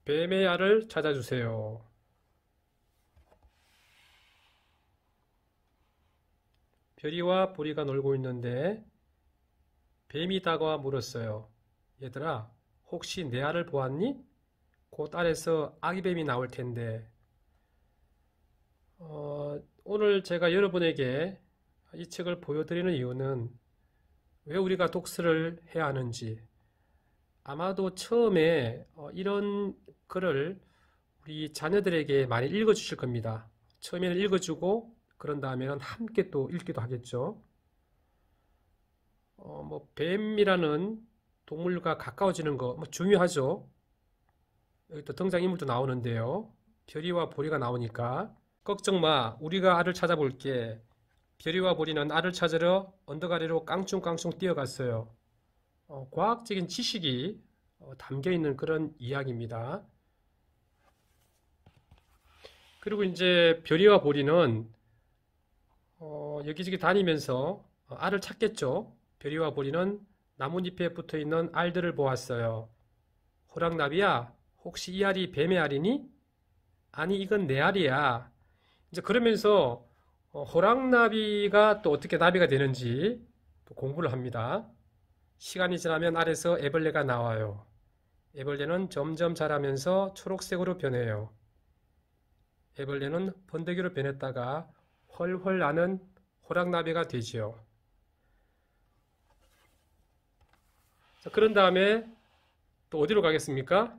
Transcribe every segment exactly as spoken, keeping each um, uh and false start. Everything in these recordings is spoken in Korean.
뱀의 알을 찾아주세요. 별이와 보리가 놀고 있는데 뱀이 다가와 물었어요. 얘들아, 혹시 내 알을 보았니? 곧 알에서 아기뱀이 나올 텐데. 어, 오늘 제가 여러분에게 이 책을 보여드리는 이유는 왜 우리가 독서를 해야 하는지, 아마도 처음에 어, 이런 글을 우리 자녀들에게 많이 읽어주실 겁니다. 처음에는 읽어주고 그런 다음에는 함께 또 읽기도 하겠죠. 어, 뭐 뱀이라는 동물과 가까워지는 거 뭐 중요하죠. 여기 또 등장인물도 나오는데요. 별이와 보리가 나오니까 걱정 마, 우리가 알을 찾아볼게. 별이와 보리는 알을 찾으러 언덕 아래로 깡충깡충 뛰어갔어요. 어, 과학적인 지식이 어, 담겨 있는 그런 이야기입니다. 그리고 이제 별이와 보리는 어, 여기저기 다니면서 어, 알을 찾겠죠. 별이와 보리는 나뭇잎에 붙어 있는 알들을 보았어요. 호랑나비야, 혹시 이 알이 뱀의 알이니? 아니, 이건 내 알이야. 이제 그러면서 어, 호랑나비가 또 어떻게 나비가 되는지 또 공부를 합니다. 시간이 지나면 알에서 애벌레가 나와요. 애벌레는 점점 자라면서 초록색으로 변해요. 애벌레는 번데기로 변했다가 훨훨 나는 호랑나비가 되지요. 자, 그런 다음에 또 어디로 가겠습니까?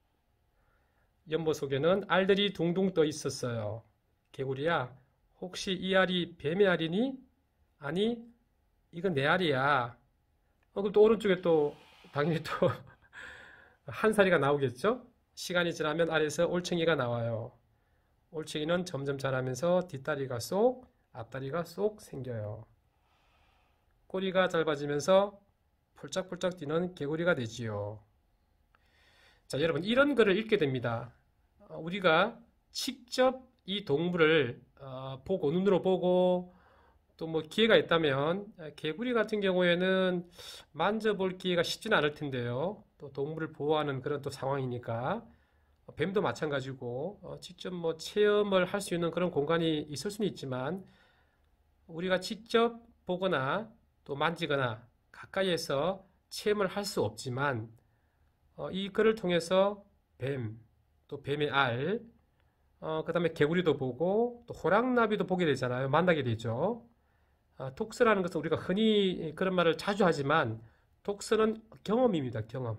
연못 속에는 알들이 둥둥 떠 있었어요. 개구리야, 혹시 이 알이 뱀의 알이니? 아니, 이건 내 알이야. 어, 그럼 또 오른쪽에 또 당연히 또 한 사리가 나오겠죠? 시간이 지나면 알에서 올챙이가 나와요. 올챙이는 점점 자라면서 뒷다리가 쏙, 앞다리가 쏙 생겨요. 꼬리가 짧아지면서 폴짝폴짝 뛰는 개구리가 되지요. 자, 여러분, 이런 글을 읽게 됩니다. 어, 우리가 직접 이 동물을 어, 보고, 눈으로 보고, 또 뭐 기회가 있다면 개구리 같은 경우에는 만져볼 기회가 쉽지는 않을 텐데요. 또 동물을 보호하는 그런 또 상황이니까 뱀도 마찬가지고 어, 직접 뭐 체험을 할 수 있는 그런 공간이 있을 수는 있지만 우리가 직접 보거나 또 만지거나 가까이에서 체험을 할 수 없지만 어, 이 글을 통해서 뱀, 또 뱀의 알, 어, 그 다음에 개구리도 보고 또 호랑나비도 보게 되잖아요. 만나게 되죠. 아, 독서라는 것은 우리가 흔히 그런 말을 자주 하지만 독서는 경험입니다. 경험.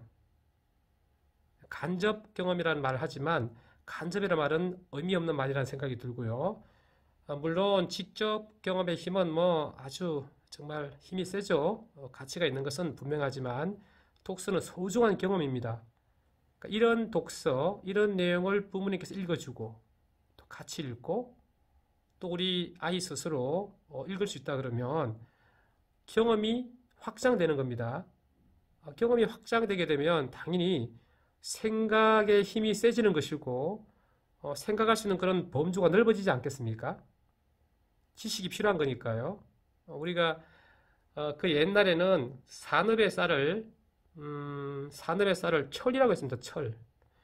간접 경험이라는 말을 하지만 간접이라는 말은 의미 없는 말이라는 생각이 들고요. 아, 물론 직접 경험의 힘은 뭐 아주 정말 힘이 세죠. 어, 가치가 있는 것은 분명하지만 독서는 소중한 경험입니다. 그러니까 이런 독서, 이런 내용을 부모님께서 읽어주고 또 같이 읽고 또 우리 아이 스스로 어, 읽을 수 있다 그러면 경험이 확장되는 겁니다. 어, 경험이 확장되게 되면 당연히 생각의 힘이 세지는 것이고 어, 생각할 수 있는 그런 범주가 넓어지지 않겠습니까? 지식이 필요한 거니까요. 어, 우리가 어, 그 옛날에는 산업의 쌀을 음, 산업의 쌀을 철이라고 했습니다. 철.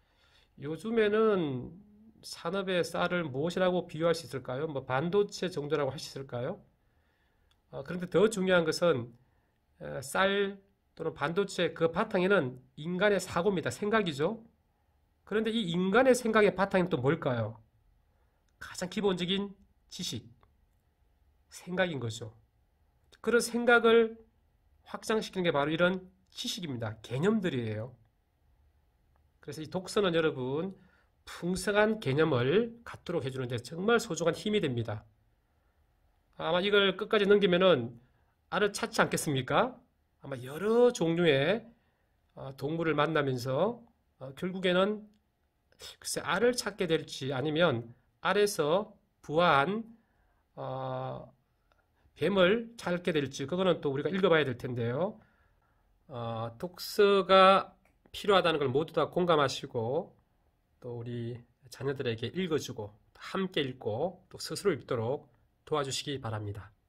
요즘에는 산업의 쌀을 무엇이라고 비유할 수 있을까요? 뭐 반도체 정도라고 할 수 있을까요? 어, 그런데 더 중요한 것은 에, 쌀 또는 반도체 그 바탕에는 인간의 사고입니다. 생각이죠. 그런데 이 인간의 생각의 바탕은 또 뭘까요? 가장 기본적인 지식, 생각인 거죠. 그런 생각을 확장시키는 게 바로 이런 지식입니다. 개념들이에요. 그래서 이 독서는 여러분 풍성한 개념을 갖도록 해주는데 정말 소중한 힘이 됩니다. 아마 이걸 끝까지 넘기면은 알을 찾지 않겠습니까? 아마 여러 종류의 동물을 만나면서 결국에는 글쎄 알을 찾게 될지 아니면 알에서 부화한 어, 뱀을 찾게 될지 그거는 또 우리가 읽어봐야 될 텐데요. 어, 독서가 필요하다는 걸 모두 다 공감하시고 또 우리 자녀들에게 읽어주고 함께 읽고 또 스스로 읽도록 도와주시기 바랍니다.